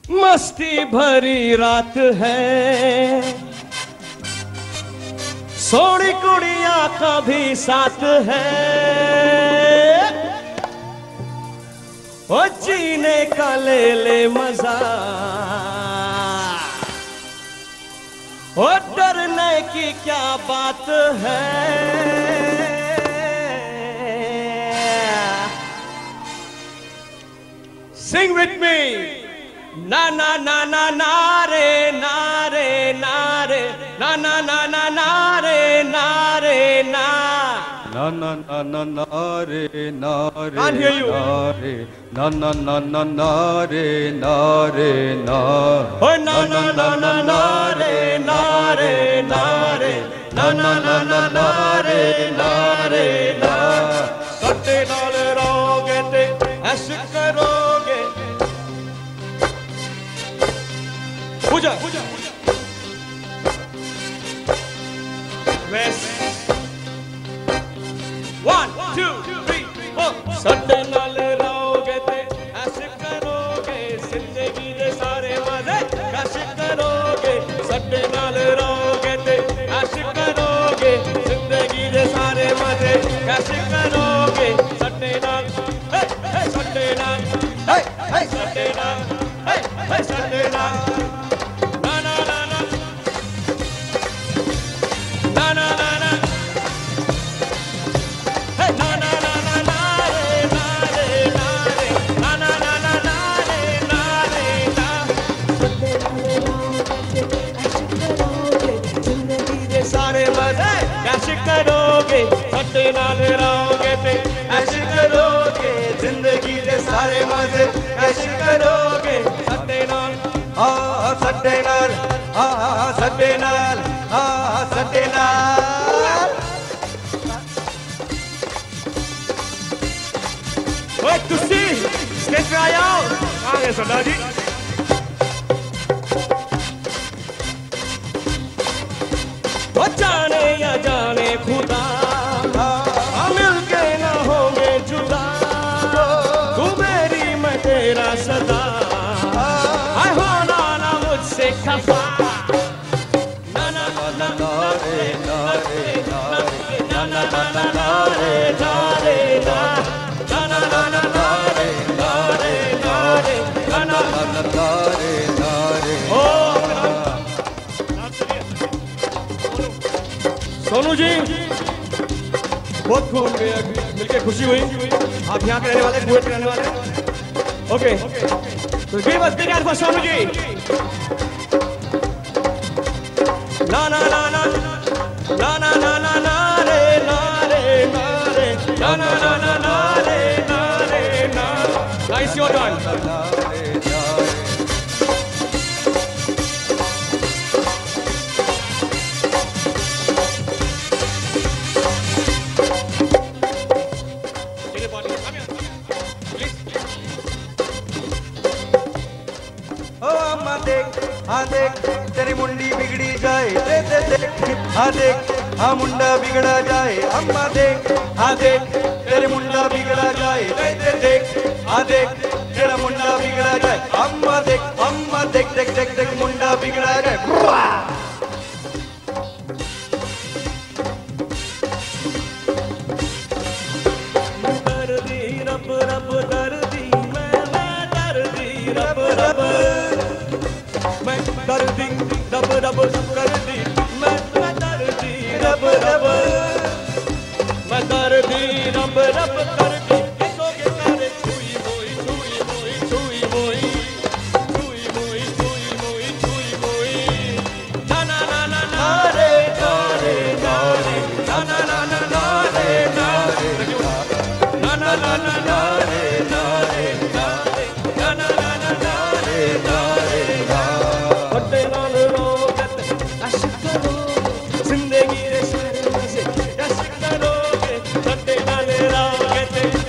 मस्ती भरी रात है, सोनी कुड़िया का भी साथ है, ओ जीने का ले ले मजा, ओ डरने की क्या बात है। Sing with me. Na na na na na re na re na re na na na na na re na re na na na na na na re na re Can't hear you. na na na na na re na re na Oh na na na na na re na re na re na na na na na re na re na सट्टे नाल रहोगे ते ऐश करोगे पूजा One, two, three, four. सट्टे नाल रहोगे ते ऐश करोगे जिंदगी दे सारे मजे कैश करोगे सट्टे नाल रहोगे ते ऐश करोगे जिंदगी दे सारे मजे कैश करोगे सट्टे नाल सट्टे नाल सट्टे नाल सट्टे नाल करोगे सट्टे नाल रहोगे ते ऐश करोगे जिंदगी दे सारे मजे ऐश करोगे सट्टे नाल सट्टे नाल सट्टे नाल सट्टे नाल ओए तुसी स्टेज पे आ जाओ कहां गए सरदार जी वो जाने या जाने खुदा मिल के न होंगे जुदा तू मेरी मैं तेरा सदा आए होना ना मुझसे खफा ना ना ना ना रे ना रे ना ना ना ना ना रे ना रे ना ना ना ना ना रे ना रे ना रे ना ना ना रे ना रे सोनू जी बहुत खूब मिलके खुशी हुई आप यहाँ के रहने वाले कुवैत के रहने वाले ओके तो give us big hand for Sonu ji ना ना ना ना ना ना ना ना ना रे ना रे ना रे ना ना ना ना ना रे ना रे ना नाइस योर टर्न हाँ देख तेरी मुंडी बिगड़ी जाए दे दे देख हाँ देख हाँ मुंडा बिगड़ा जाए अम्मा देख हाँ देख तेरे मुंडा बिगड़ा जाए दे दे देख हाँ देख तेरा मुंडा बिगड़ा जाए अम्मा देख देख देख देख मुंडा बिगड़ा जाए दर्दी रब रब दर्दी मैं दर्दी रब रब मैं दर्दी रब रब दर्दी मैं दर्दी रब रब मैं दर्दी रब रब दर्दी किसोगे करे छुई मोई छुई मोई छुई मोई छुई मोई छुई मोई छुई मोई ना ना ना ना ना रे ना रे ना रे ना ना ना ना ना रे ना रे ना ना ना ना ना रे ना रे ना ना ना ना ना रे ना रे सट्टे नाल रहोगे ऐश करोगे जिंदगी दे सारे मजे ऐश करोगे सट्टे नाल रहोगे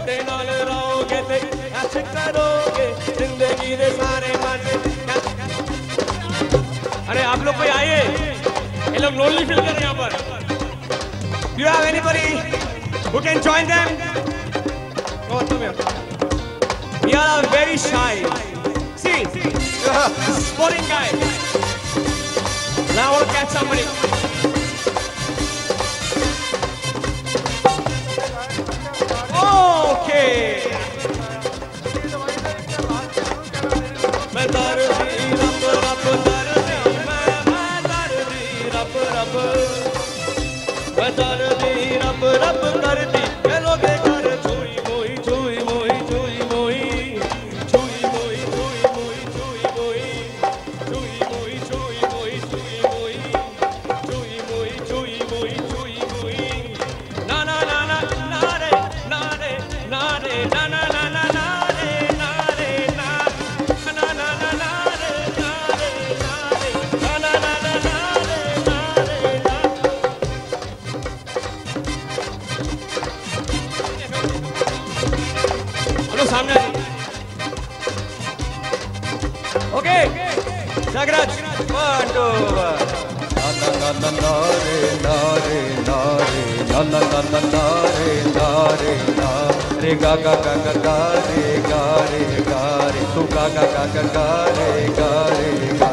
ते नाल रहोगे ते ऐश करोगे जिंदगी दे सारे मजे। अरे आप लोग कोई आइए, ये लोग लोनली फील कर रहे हैं यहाँ पर। Do you have anybody who can join them? Oh, come here. We are very shy. See, sporting guy. Now I want to catch somebody. Okay. मैं दर्दी रब रब दर्दी मैं दर्दी रब रब मैं दर्दी रब रब करदी के लोगे कर छुई मोई छुई मोई छुई मोई छुई मोई छुई मोई छुई मोई छुई मोई छुई मोई छुई मोई छुई मोई छुई मोई छुई मोई ना ना ना ना ना रे ना रे ना रे ना ना ना ना ना रे ना रे ना ना ना ना ना रे ना रे ना रे ना ना ना ना ना रे ना रे ना। हेलो सामने okay Jagraj 1 2 na na na na na re na re na re na na na na na re na re na re ga ga ga ga ga re tu ga ga ga ga ga re ga re ga